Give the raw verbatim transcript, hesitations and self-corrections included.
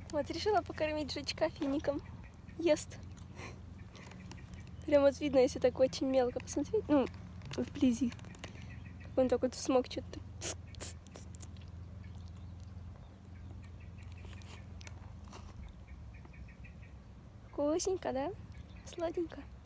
Вот решила покормить жучка фиником. Ест. Прям вот видно, если так очень мелко посмотреть. Ну, вблизи. Как он так вот смог что-то. Вкусненько, да? Сладенько.